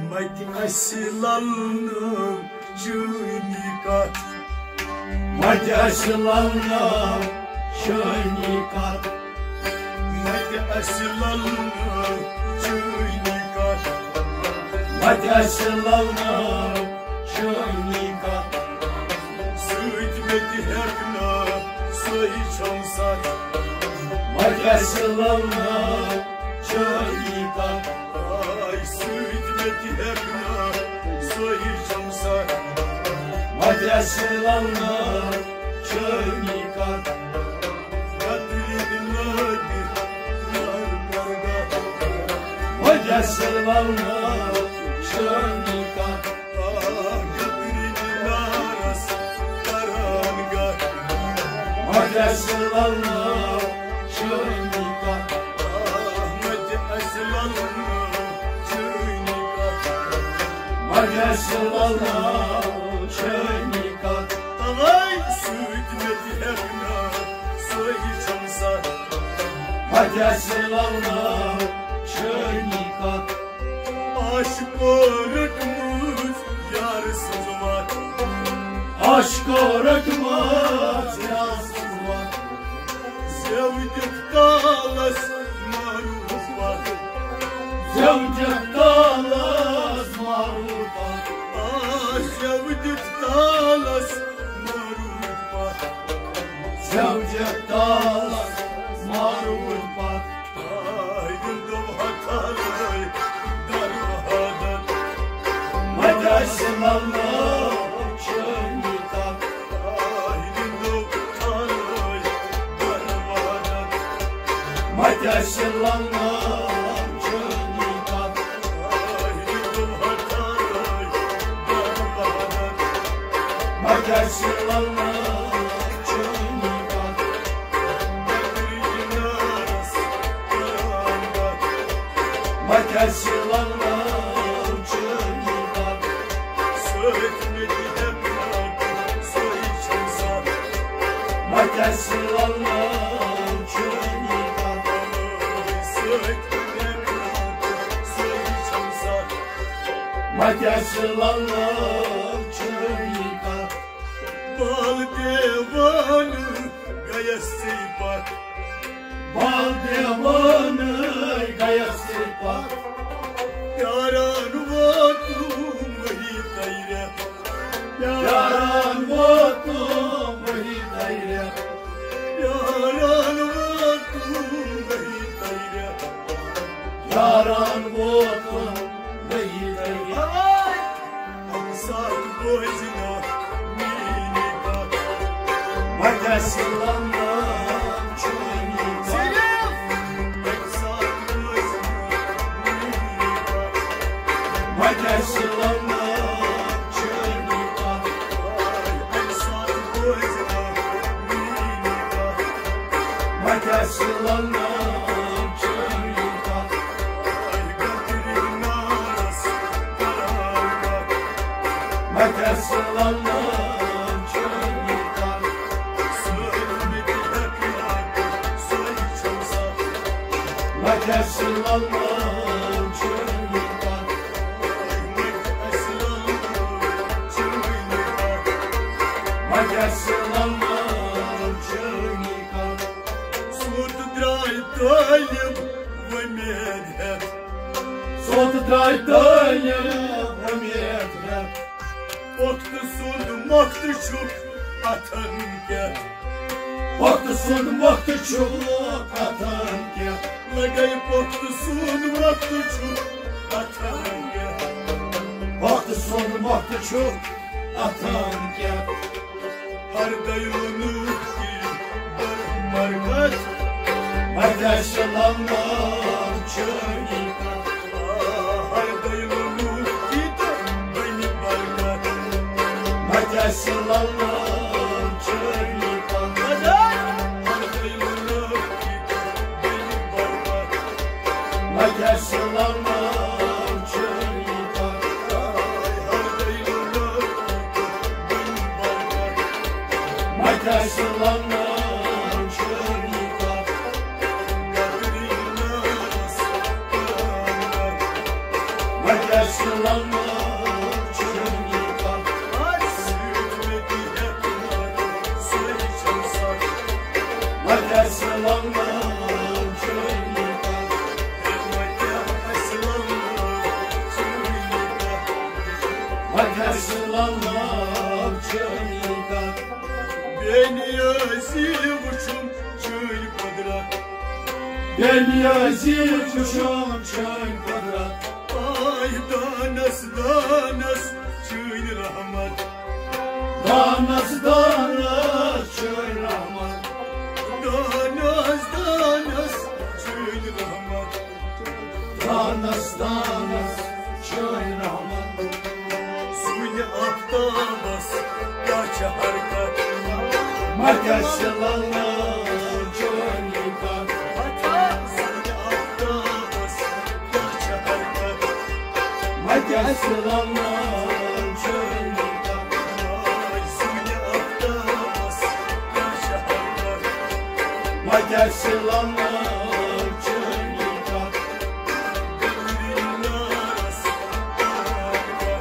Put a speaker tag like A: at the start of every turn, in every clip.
A: Mati aşılalım şunikat Mati aşılalım şunikat Mati aşılalım şunikat Mati aşılalım şunikat Sütmeti hepna soy çamsak Mati aşılalım şunikat Ay sütmeti hepna soy çamsak Mati aşılalım şunikat Mati aşılalım şunikat Mati aşılalım şunikat Mati aşılalım şunikat Ay sütmeti hepna soy çamsak Mati aşılalım şunikat Aşk öğretmez yarsız var Aşk öğretmez yarsız var Sevdik dalas maruf var Sevdik dalas maruf var Sevdik dalas maruf var Sevdik dalas maruf var Mati aşılalım şunikat Mati aşılalım şunikat Mati aşılalım şunikat Mati aşılalım şunikat Söğütmedi hepna soy çamsak Mati aşılalım şunikat Söğütmedi hepna soy çamsak Mati aşılalım şunikat Bal devanı gayesi bak Bal devanı gayesi bak Yaran vatum vahi gayre Yaran vatum vahi gayre Yaran vatum vahi gayre Yaran vatum vahi gayre Saat boyzina mini bak Mati aşılalım şunikat Mati aşılalım şunikat Mati aşılalım şunikat Mati aşılalım şunikat Mati aşılalım şunikat Mati aşılalım şunikat Суд драйтаем в медведь Суд драйтаем в медведь Окты суд мокты чук атанке Окты суд мокты чук атанке Лагай окты суд мокты чук атанке Окты суд мокты чук атанке Har dayılınık bir markat Mati aşılalım şunikat Har dayılınık bir markat Mati aşılalım şunikat Har dayılınık bir markat Mati aşılalım şunikat Mati aşılalım şunikat Mati aşılalım Yazı kuşum çay kadar.
B: Ay danas danas çöy rahmat.
A: Danas danas çöy rahmat.
B: Danas danas çöy rahmat.
A: Danas danas çöy rahmat.
B: Suyla aktabas kaça harkat.
A: Makasılanlar çöy yıkar. Makasılanlar çöy yıkar.
B: Suyla aktabas kaça harkat.
A: Makasılanlar çöy yıkar.
B: Gönlün arası harkat.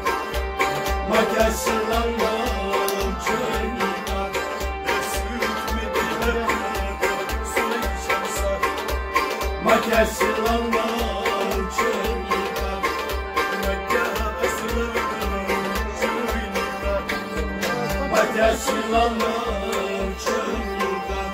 A: Makasılanlar çöy yıkar.
B: Sürtmediler soy şansa.
A: Makasılanlar çöy yıkar. Makasılanlar çöy yıkar.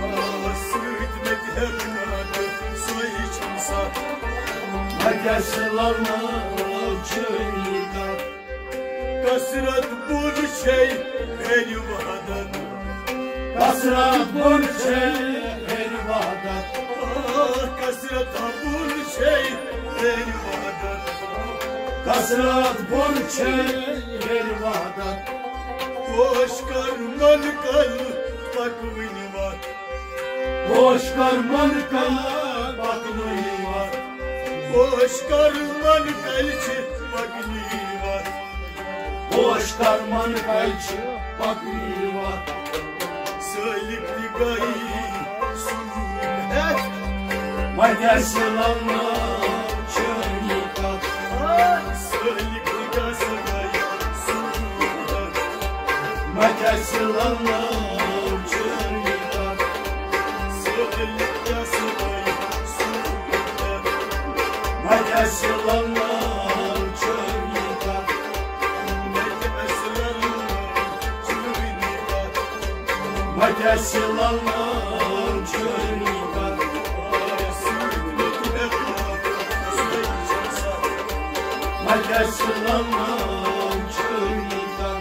A: Makasılanlar çöy yıkar.
B: Kasrat bul şey elvadan.
A: Kasrat bul şey elvadan.
B: Kasrat bul şey elvadan.
A: Kasrat bul şey elvadan.
B: Hoş karman kal bakvini var.
A: Hoş karman kal bakvini var.
B: Hoş karman kalçı bakvini var.
A: Hoş karman kalçı bakvini var.
B: Söylipli gayi sürmet.
A: Makasılanlar çöy yıkar.
B: Söylipli gayi sürmet.
A: Makasılanlar çöy yıkar.
B: Söylipli gayi sürmet.
A: Makasılanlar çöy yıkar. Makasılanlar çöy yıkar. Makasılanlar çöy yıkar.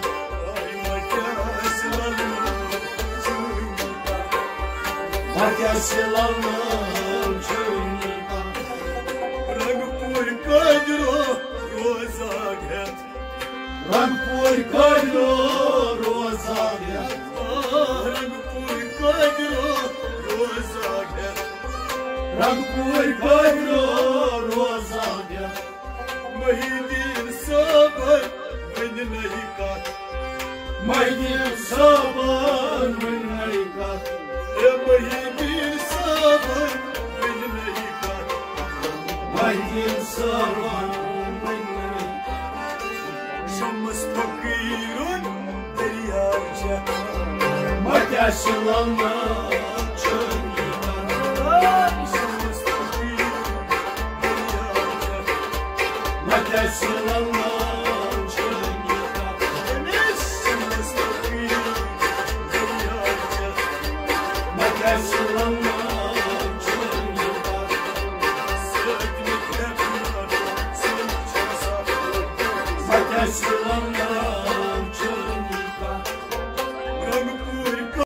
A: Makasılanlar çöy yıkar.
B: Rangpur kadro rozaget.
A: Rangpur kadro rozaget.
B: Rangpur kadro rozaget.
A: Rangpur kadro rozaget.
B: Mahidin sabar ben nahikat.
A: Mahidin sabar ben nahikat.
B: Mahidin sabar ben nahikat.
A: Mahidin sabar ben nahikat.
B: Şamız fakirun deryavca.
A: Makasılanlar çöy yıkar.
B: Şamız fakirun deryavca.
A: Makasılanlar çöy yıkar.
B: Şamız fakirun deryavca.
A: Makasılanlar çöy yıkar.
B: Sökmek yapar son çasa.
A: Makasılanlar